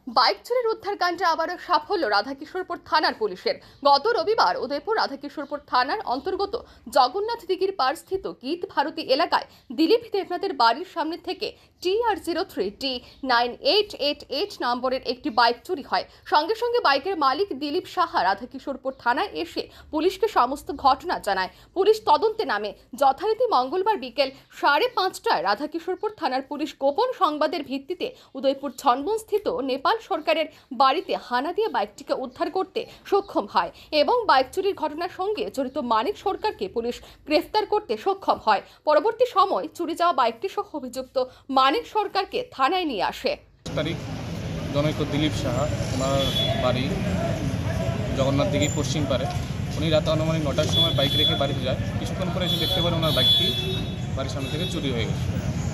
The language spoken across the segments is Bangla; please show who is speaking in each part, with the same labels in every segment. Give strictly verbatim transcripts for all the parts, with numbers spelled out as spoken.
Speaker 1: বাইক চুরির উদ্ধারকাণ্ডে আবারও সাফল্য রাধাকিশোরপুর থানার পুলিশের। গত রবিবার উদয়পুর রাধাকিশোরপুর থানার অন্তর্গত জগন্নাথ দিঘির পাড় স্থিত গীত ভারতী এলাকায় দিলীপ দেবনাথের বাড়ির সামনে থেকে T R zero three T nine eight eight eight নম্বরের একটি বাইক চুরি হয়। সঙ্গে সঙ্গে বাইকের মালিক দিলীপ সাহা রাধাকিশোরপুর থানায় এসে পুলিশকে সমস্ত ঘটনা জানায়। পুলিশ তদন্তে নামে। যথারীতি মঙ্গলবার বিকেল সাড়ে পাঁচটায় রাধাকিশোরপুর থানার পুলিশ গোপন সংবাদের ভিত্তিতে উদয়পুর ছনবন স্থিত নেপাল সরকারের বাড়িতে হানা দিয়ে বাইকটিকে উদ্ধার করতে সক্ষম হয় এবং বাইক চুরির ঘটনার সঙ্গে জড়িত মানিক সরকারকে পুলিশ গ্রেফতার করতে সক্ষম হয়। পরবর্তী সময় চুরি যাওয়া বাইকটি সহ অভিযুক্ত মানিক সরকারকে থানায় নিয়ে আসে।
Speaker 2: তারিখ জনৈক দিলীপ সাহা, ওনার বাড়ি জগন্নাথ দিঘির পশ্চিম পারে। উনি রাতে আনুমানিক নটার সময় বাইক রেখে বাড়িতে যায়। কিছুক্ষণ পরে এসে দেখতে পারে ওনার বাইকটি বাড়ির সামনে থেকে চুরি হয়ে গেছে।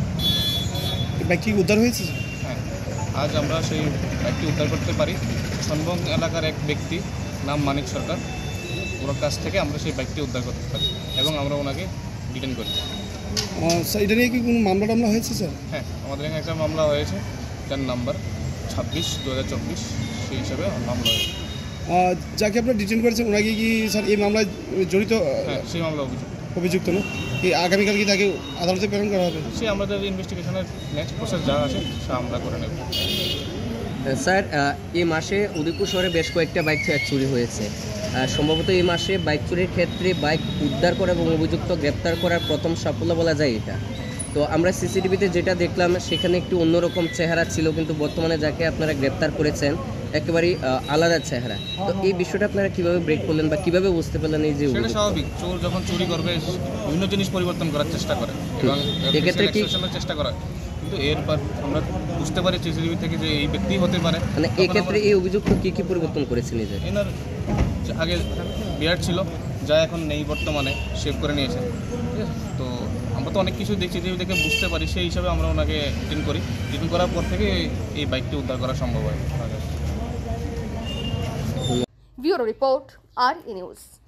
Speaker 3: বাইকটি উদ্ধার হয়েছে?
Speaker 2: হ্যাঁ, আজ আমরা সেই বাইকটি উদ্ধার করতে পারি। ছনবন এলাকার এক ব্যক্তি নাম মানিক সরকার, ওনার কাছ থেকে আমরা সেই বাইকটি উদ্ধার করতে পারি এবং আমরা ওনাকে ডিটেন করি।
Speaker 3: এটা নিয়ে কি কোনো মামলা টামলা হয়েছে স্যার?
Speaker 2: হ্যাঁ, আমাদের এখানে একটা মামলা হয়েছে, যার নাম্বার ছাব্বিশ দু হাজার চব্বিশ, সেই হিসাবে মামলা হয়েছে।
Speaker 3: যাকে আপনারা ডিটেন করেছেন ওনাকে কি স্যার এই মামলায় জড়িত?
Speaker 2: হ্যাঁ, সেই মামলা অভিযুক্ত
Speaker 3: অভিযুক্ত না? এই আগামীকাল কি তাকে আদালতে প্রেরণ করা হবে?
Speaker 2: সে আমাদের ইনভেস্টিগেশনের নেক্সট প্রসেস যা আছে সেটা আমরা করে নেব।
Speaker 4: স্যার, এই মাসে উদয়পুর শহরে বেশ কয়েকটা বাইক চুরি হয়েছে। সম্ভবত এই মাসে বাইক চুরির ক্ষেত্রে বাইক উদ্ধার করা এবং অভিযুক্ত গ্রেপ্তার করার প্রথম সাফল্য বলা যায় এটা। তো আমরা সিসিটিভিতে যেটা দেখলাম সেখানে একটু অন্যরকম চেহারা ছিল, কিন্তু বর্তমানে যাকে আপনারা গ্রেপ্তার করেছেন একেবারেই আলাদা চেহারা। তো এই বিষয়টা আপনারা কিভাবে ব্রেক করলেন বা কিভাবে বুঝতে পারলেন? এই যে
Speaker 2: সেটা স্বাভাবিক, চোর যখন চুরি করবে বিভিন্ন জিনিস পরিবর্তন করার চেষ্টা করে এবং
Speaker 4: এক্ষেত্রে কি
Speaker 2: চেষ্টা করা, কিন্তু এরপর আমরা বুঝতে পারি সিসিটিভি থেকে যে এই ব্যক্তি হতে পারে।
Speaker 4: মানে এই ক্ষেত্রে এই অভিযুক্ত কি কি পরিবর্তন করেছে? নিজে
Speaker 2: এনার আগে বিয়ার্ড ছিল, যা এখন নেই, বর্তমানে শেভ করে নিয়েছে। তো আমরা তো অনেক কিছু দেখছি, যেগুলো দেখে বুঝতে পারি, সেই হিসাবে আমরা ওনাকে ডিটেন করি। ডিটেন করার পর থেকে এই বাইকটি উদ্ধার করা সম্ভব হয়।
Speaker 1: Bureau report, R E news.